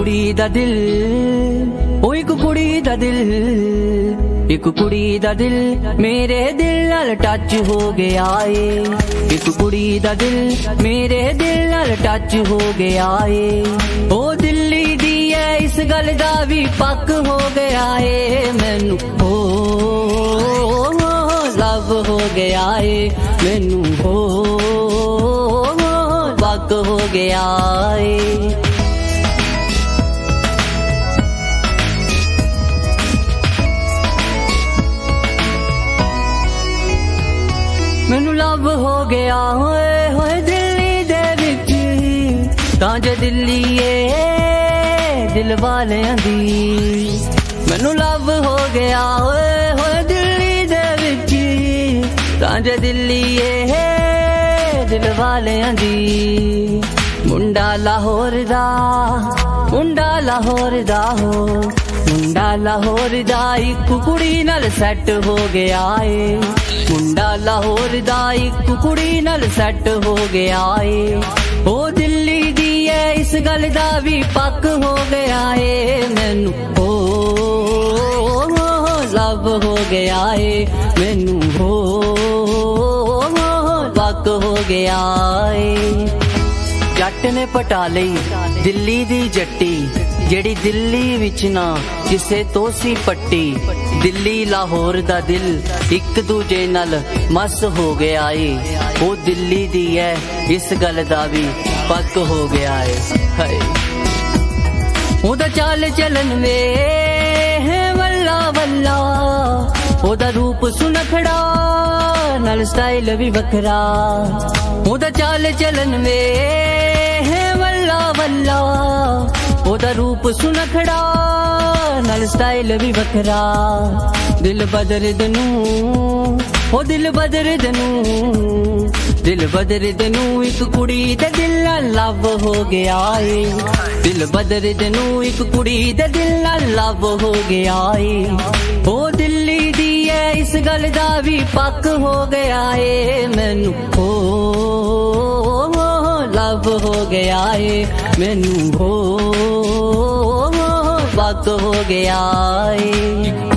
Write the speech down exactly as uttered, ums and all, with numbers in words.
कुड़ी दा दिल, ओ एक कुड़ी दा दिल, एक कुड़ी दा दिल मेरे दिल नाल टच हो गया ए। एक कुड़ी दा दिल मेरे दिल नाल टच हो गया ए। ओ दिल्ली दी है इस गल दा भी पक हो गया ए। मैनू हो लव हो गया ए, मैनू हो पक हो गया ए। मैनू लव हो गया होए होए दिल्ली दे विच, तां जे दिल्ली ए दिल वालियां दी। मैनू लव हो गया होए होए दिल्ली दे विच, तां जे दिल्ली ए दिल वालियां दी। मुंडा लाहौर दा, मुंडा लाहौर दा हो, मुंडा लाहौर दा इक कुड़ी नाल सैट हो गया ए। मुंडा लाहौर दा इक कुड़ी नाल सैट हो गया ए। ओ दिल्ली दी है इस गल दा भी पक हो गया ए। मैनू हो लव हो गया ए, मैनू हो पक हो गया ए। जट ने पटा लई दिल्ली दी जट्टी, जेड़ी दिल्ली विच ना किसे तो सी पट्टी। दिल्ली लाहौर दा दिल एक दूजे नाल मस हो गया ए। ओ दिल्ली दी है इस गल दा भी पक हो गया ए। हाय ओदा चाल चलन वे वल्ला वल्ला, ओदा रूप सुनखड़ा नाल स्टाइल भी वखरा। ओदा चाल चलन वे वल्ला वल्ला, ओदा रूप सुनखड़ा नाल स्टाइल भी वखरा। दिल बदर दनू ओ दिल बदर दनू, दिल बदर दनू एक कुड़ी दे दिल नाल लव हो गया ए। दिल बदर दनू एक कुड़ी दे दिल नाल लव हो गया ए। ओ दिल्ली दी है इस गल दा भी पक हो गया ए। मैनू हो लव हो गया ए, मैनू हो पक हो गया ए।